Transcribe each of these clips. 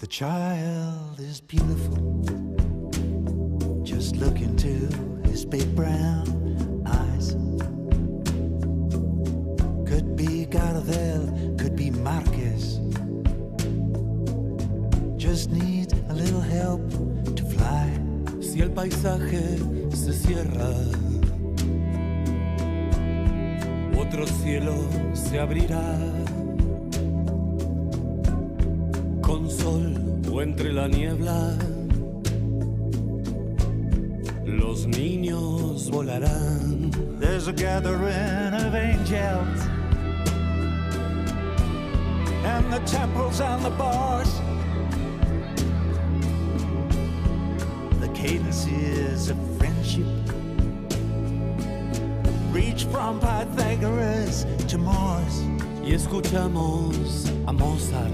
The child is beautiful. Just look into his big brown eyes. Could be Gardel, could be Márquez. Just need a little help to fly. Si el paisaje se cierra, otro cielo se abrirá. Con sol o entre la niebla, los niños volarán. There's a gathering of angels, and the temples and the bars. The cadences of friendship reach from Pythagoras to Mars. Y escuchamos a Mozart.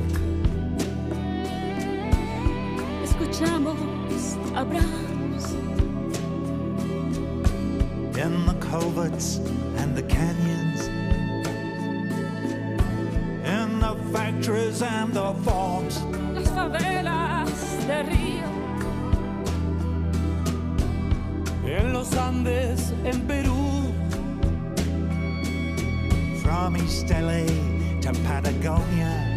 Escuchamos a Brahms. In the coverts and the canyons, in the factories and the farms, Las favelas de Río. En los Andes, en Perú. from East LA to Patagonia.